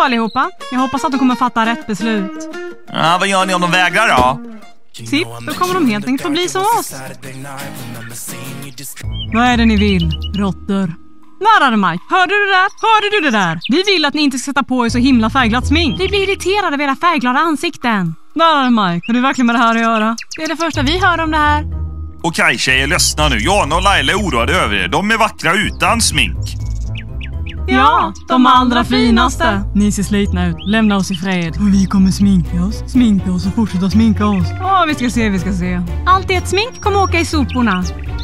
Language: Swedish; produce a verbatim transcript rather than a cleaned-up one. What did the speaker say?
allihopa. Jag hoppas att de kommer fatta rätt beslut. Ja, vad gör ni om de vägrar då? Sipp, då kommer de helt enkelt få bli som oss. Vad är det ni vill, råttor? Närare Mike, hörde du det där? Hörde du det där? Vi vill att ni inte ska sätta på er så himla färgglatt smink. Vi blir irriterade av era färgglada ansikten. Närare Mike, har du verkligen med det här att göra? Det är det första vi hör om det här. Okej tjejer, lyssna nu. Jana och Laila är oroade över er. De är vackra utan smink. Ja, de allra finaste. Ni ser slitna ut. Lämna oss i fred. Och vi kommer sminka oss, sminka oss och fortsätta sminka oss. Ja, vi ska se, vi ska se. Allt ert smink kommer åka i soporna.